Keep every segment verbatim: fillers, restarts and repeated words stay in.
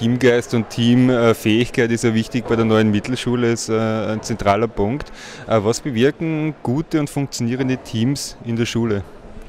Teamgeist und Teamfähigkeit ist ja wichtig bei der neuen Mittelschule, ist äh, ein zentraler Punkt. Äh, was bewirken gute und funktionierende Teams in der Schule?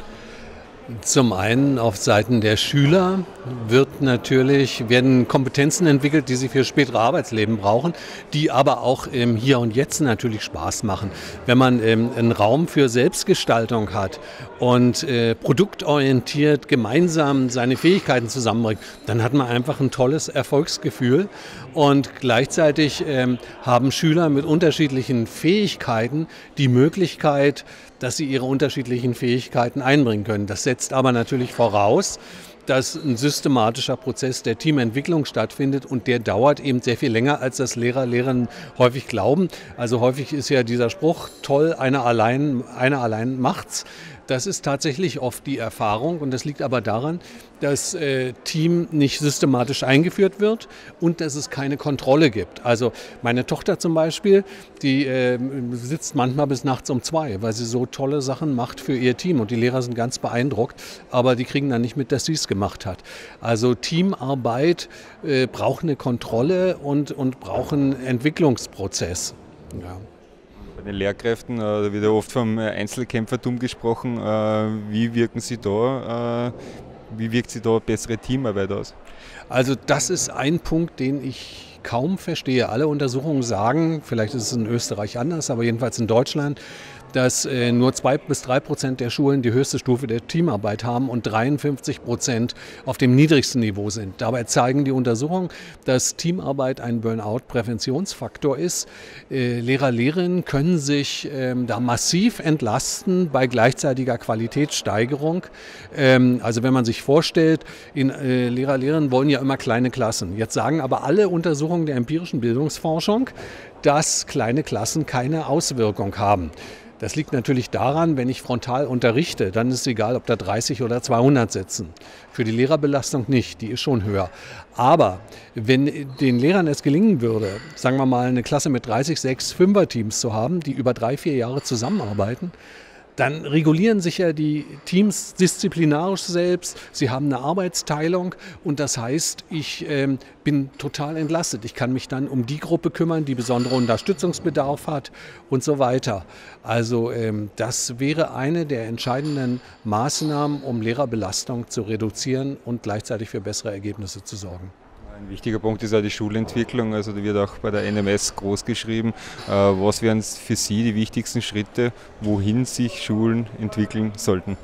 Zum einen auf Seiten der Schüler wird natürlich, werden Kompetenzen entwickelt, die sie für spätere Arbeitsleben brauchen, die aber auch im Hier und Jetzt natürlich Spaß machen. Wenn man ähm, einen Raum für Selbstgestaltung hat und äh, produktorientiert gemeinsam seine Fähigkeiten zusammenbringt, dann hat man einfach ein tolles Erfolgsgefühl. Und gleichzeitig ähm, haben Schüler mit unterschiedlichen Fähigkeiten die Möglichkeit, dass sie ihre unterschiedlichen Fähigkeiten einbringen können. Das setzt aber natürlich voraus, dass ein systematischer Prozess der Teamentwicklung stattfindet und der dauert eben sehr viel länger, als das Lehrer, Lehrerinnen häufig glauben. Also häufig ist ja dieser Spruch, toll, einer allein, einer allein macht's. Das ist tatsächlich oft die Erfahrung und das liegt aber daran, dass äh, Team nicht systematisch eingeführt wird und dass es keine Kontrolle gibt. Also meine Tochter zum Beispiel, die äh, sitzt manchmal bis nachts um zwei, weil sie so tolle Sachen macht für ihr Team und die Lehrer sind ganz beeindruckt, aber die kriegen dann nicht mit, dass sie es gemacht hat. Also Teamarbeit äh, braucht eine Kontrolle und, und braucht einen Entwicklungsprozess. Ja. Bei den Lehrkräften, da wird ja oft vom Einzelkämpfertum gesprochen. Wie wirken Sie da? Wie wirkt Sie da bessere Teamarbeit aus? Also das ist ein Punkt, den ich kaum verstehe. Alle Untersuchungen sagen, vielleicht ist es in Österreich anders, aber jedenfalls in Deutschland, dass äh, nur zwei bis drei Prozent der Schulen die höchste Stufe der Teamarbeit haben und dreiundfünfzig Prozent auf dem niedrigsten Niveau sind. Dabei zeigen die Untersuchungen, dass Teamarbeit ein Burnout-Präventionsfaktor ist. Äh, Lehrer, Lehrerinnen können sich ähm, da massiv entlasten bei gleichzeitiger Qualitätssteigerung. Ähm, also wenn man sich vorstellt, in, äh, Lehrer, Lehrerinnen wollen ja immer kleine Klassen. Jetzt sagen aber alle Untersuchungen der empirischen Bildungsforschung, dass kleine Klassen keine Auswirkung haben. Das liegt natürlich daran, wenn ich frontal unterrichte, dann ist es egal, ob da dreißig oder zweihundert sitzen. Für die Lehrerbelastung nicht, die ist schon höher. Aber wenn den Lehrern es gelingen würde, sagen wir mal eine Klasse mit dreißig, sechs Fünfer-Teams zu haben, die über drei, vier Jahre zusammenarbeiten, dann regulieren sich ja die Teams disziplinarisch selbst, sie haben eine Arbeitsteilung und das heißt, ich ähm, bin total entlastet. Ich kann mich dann um die Gruppe kümmern, die besonderen Unterstützungsbedarf hat und so weiter. Also ähm, das wäre eine der entscheidenden Maßnahmen, um Lehrerbelastung zu reduzieren und gleichzeitig für bessere Ergebnisse zu sorgen. Ein wichtiger Punkt ist auch die Schulentwicklung, also die wird auch bei der N M S groß geschrieben. Was wären für Sie die wichtigsten Schritte, wohin sich Schulen entwickeln sollten?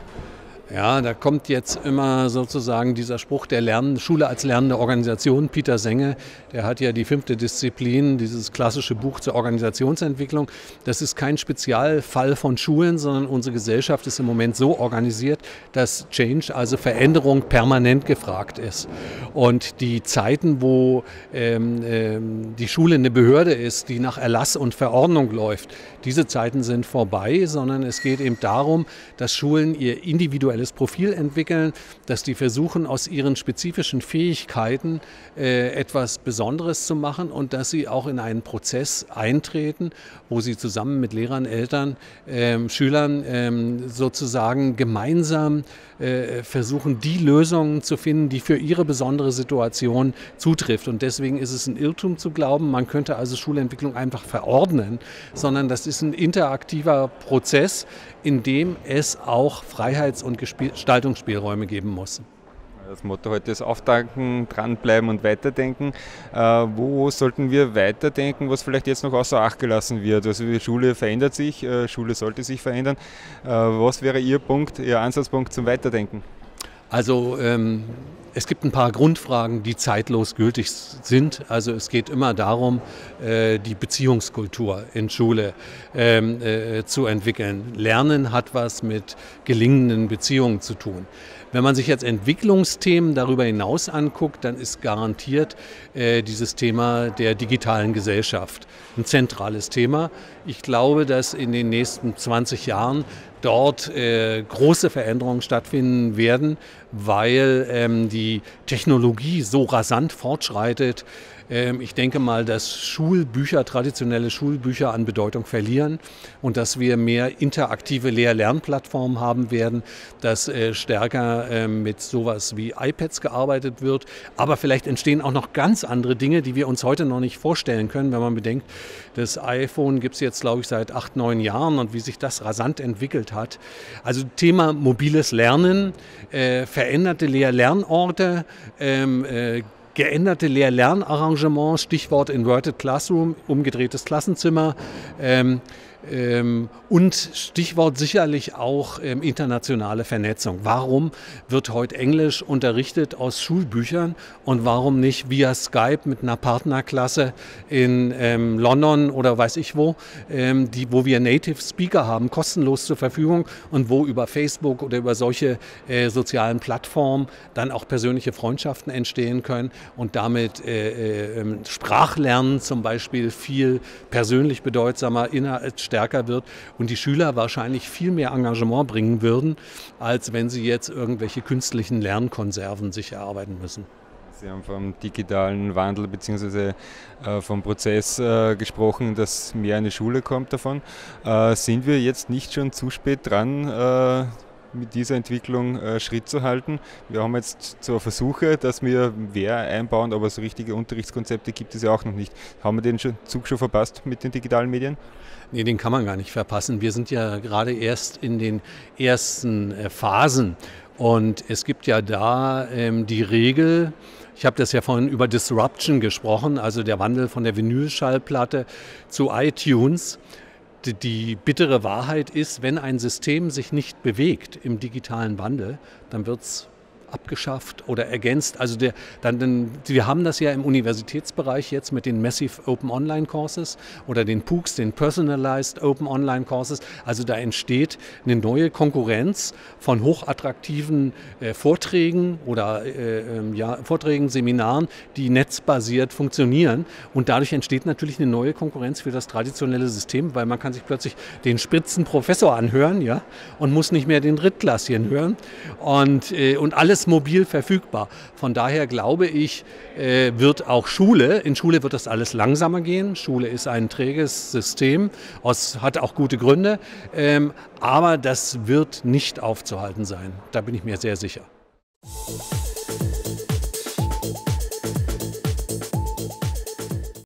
Ja, da kommt jetzt immer sozusagen dieser Spruch der Lern- Schule als lernende Organisation. Peter Senge, der hat ja die fünfte Disziplin, dieses klassische Buch zur Organisationsentwicklung. Das ist kein Spezialfall von Schulen, sondern unsere Gesellschaft ist im Moment so organisiert, dass Change, also Veränderung, permanent gefragt ist. Und die Zeiten, wo ähm, ähm, die Schule eine Behörde ist, die nach Erlass und Verordnung läuft, diese Zeiten sind vorbei, sondern es geht eben darum, dass Schulen ihr individuelles Profil entwickeln, dass die versuchen, aus ihren spezifischen Fähigkeiten äh, etwas Besonderes zu machen und dass sie auch in einen Prozess eintreten, wo sie zusammen mit Lehrern, Eltern, ähm, Schülern ähm, sozusagen gemeinsam äh, versuchen, die Lösungen zu finden, die für ihre besondere Situation zutrifft. Und deswegen ist es ein Irrtum zu glauben, man könnte also Schulentwicklung einfach verordnen, sondern das ist ein interaktiver Prozess, in dem es auch Freiheits- und Gestaltungsspielräume geben muss. Das Motto heute ist Auftanken, dranbleiben und weiterdenken. Äh, wo sollten wir weiterdenken, was vielleicht jetzt noch außer Acht gelassen wird? Also die Schule verändert sich, äh, Schule sollte sich verändern. Äh, was wäre Ihr Punkt, Ihr Ansatzpunkt zum Weiterdenken? Also ähm, es gibt ein paar Grundfragen, die zeitlos gültig sind. Also es geht immer darum, äh, die Beziehungskultur in Schule ähm, äh, zu entwickeln. Lernen hat was mit gelingenden Beziehungen zu tun. Wenn man sich jetzt Entwicklungsthemen darüber hinaus anguckt, dann ist garantiert äh, dieses Thema der digitalen Gesellschaft ein zentrales Thema. Ich glaube, dass in den nächsten zwanzig Jahren dort äh, große Veränderungen stattfinden werden, weil ähm, die Technologie so rasant fortschreitet, Ich denke mal, dass Schulbücher, traditionelle Schulbücher an Bedeutung verlieren und dass wir mehr interaktive Lehr-Lernplattformen haben werden, dass stärker mit sowas wie iPads gearbeitet wird. Aber vielleicht entstehen auch noch ganz andere Dinge, die wir uns heute noch nicht vorstellen können, wenn man bedenkt, das iPhone gibt es jetzt, glaube ich, seit acht, neun Jahren und wie sich das rasant entwickelt hat. Also Thema mobiles Lernen, äh, veränderte Lehr-Lernorte, ähm, äh, geänderte Lehr-Lernarrangements, Stichwort Inverted Classroom, umgedrehtes Klassenzimmer, ähm, ähm, und Stichwort sicherlich auch ähm, internationale Vernetzung. Warum wird heute Englisch unterrichtet aus Schulbüchern und warum nicht via Skype mit einer Partnerklasse in ähm, London oder weiß ich wo, ähm, die, wo wir Native Speaker haben, kostenlos zur Verfügung und wo über Facebook oder über solche äh, sozialen Plattformen dann auch persönliche Freundschaften entstehen können und damit äh, äh, Sprachlernen zum Beispiel viel persönlich bedeutsamer, inner, stärker wird und die Schüler wahrscheinlich viel mehr Engagement bringen würden, als wenn sie jetzt irgendwelche künstlichen Lernkonserven sich erarbeiten müssen. Sie haben vom digitalen Wandel bzw. Äh, vom Prozess äh, gesprochen, dass mehr in die Schule kommt davon. Äh, sind wir jetzt nicht schon zu spät dran, äh, mit dieser Entwicklung äh, Schritt zu halten? Wir haben jetzt so Versuche, dass wir Wehr einbauen, aber so richtige Unterrichtskonzepte gibt es ja auch noch nicht. Haben wir den Zug schon verpasst mit den digitalen Medien? Nee, den kann man gar nicht verpassen. Wir sind ja gerade erst in den ersten äh, Phasen und es gibt ja da ähm, die Regel, ich habe das ja vorhin über Disruption gesprochen, also der Wandel von der Vinylschallplatte zu iTunes. Die, die bittere Wahrheit ist, wenn ein System sich nicht bewegt im digitalen Wandel, dann wird es abgeschafft oder ergänzt. Also der, dann, dann, wir haben das ja im Universitätsbereich jetzt mit den Massive Open Online Courses oder den P U Cs, den Personalized Open Online Courses. Also da entsteht eine neue Konkurrenz von hochattraktiven äh, Vorträgen oder äh, ja, Vorträgen, Seminaren, die netzbasiert funktionieren. Und dadurch entsteht natürlich eine neue Konkurrenz für das traditionelle System, weil man kann sich plötzlich den Spitzenprofessor anhören, ja, und muss nicht mehr den Drittklassien hören. Und, äh, und alles mobil verfügbar. Von daher glaube ich, äh, wird auch Schule, in Schule wird das alles langsamer gehen. Schule ist ein träges System, aus, hat auch gute Gründe, ähm, aber das wird nicht aufzuhalten sein. Da bin ich mir sehr sicher.